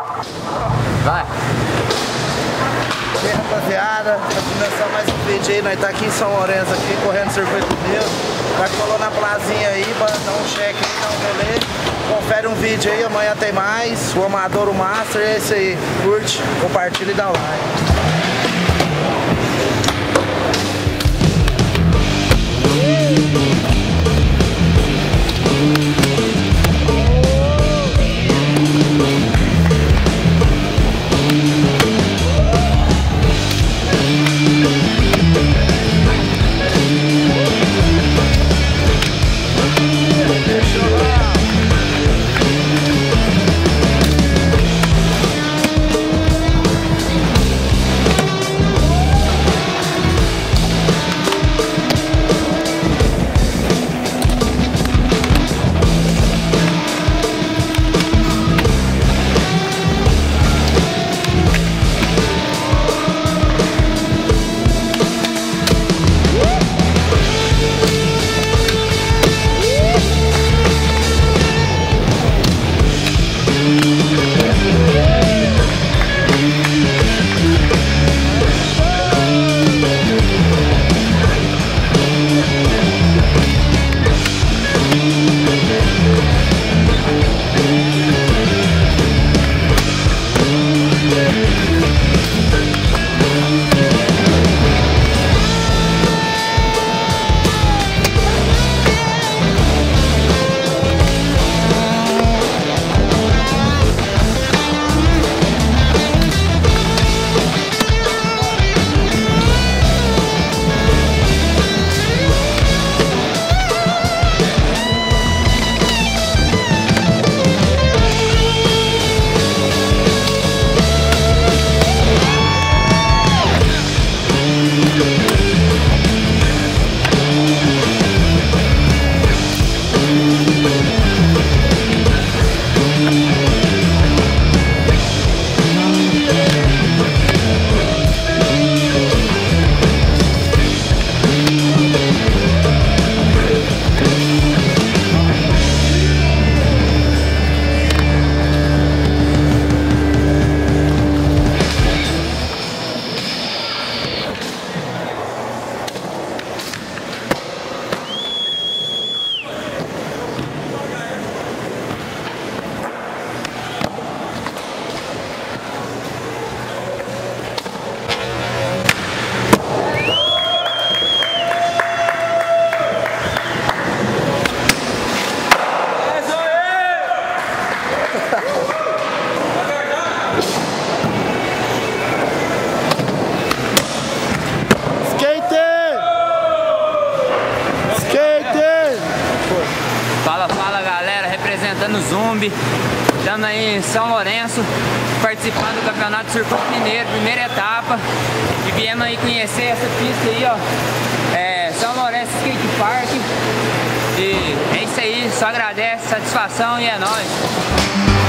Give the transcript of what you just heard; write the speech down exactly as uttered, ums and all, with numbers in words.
Vai. E aí, rapaziada, pra começar mais um vídeo aí, nós tá aqui em São Lourenço, aqui, correndo circuito meu. Nós colou na plazinha aí, pra dar um check aí, dar um rolê. Confere um vídeo aí, amanhã tem mais. O Amador, o Master, é isso aí. Curte, compartilha e dá like. Fala, fala galera, representando o Zumbi. Estamos aí em São Lourenço, participando do Campeonato Circuito Mineiro, primeira etapa. E viemos aí conhecer essa pista aí, ó. É, São Lourenço Skate Park. E é isso aí, só agradece, satisfação e é nóis.